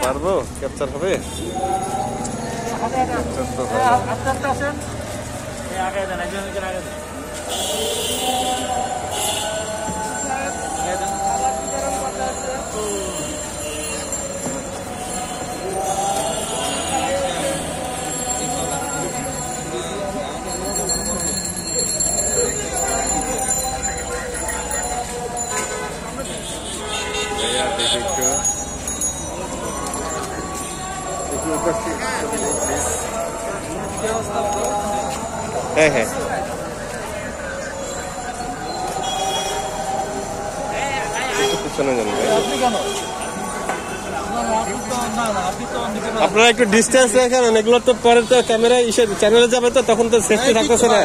পারবো, ক্যাপচার হবে? হ্যাঁ হ্যাঁ পিছনে যান ভাই। আপনারা একটু ডিস্টেন্স রাখেন, এগুলো তো পরে তো ক্যামেরা চ্যানেলে যাবে, তো তখন তো সেফটি থাকতেছে না।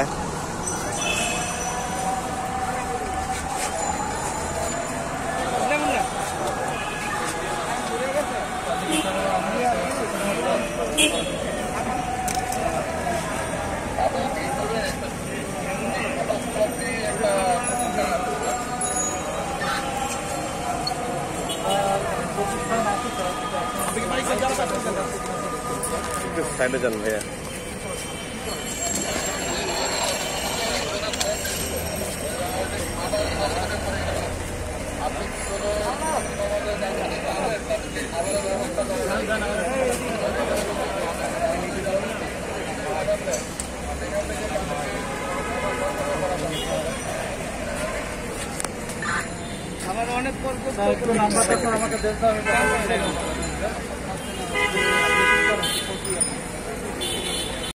সাইডে যান ভাইয়া। আমার অনেক নাম্বারটা আমাকে দিতে হবে।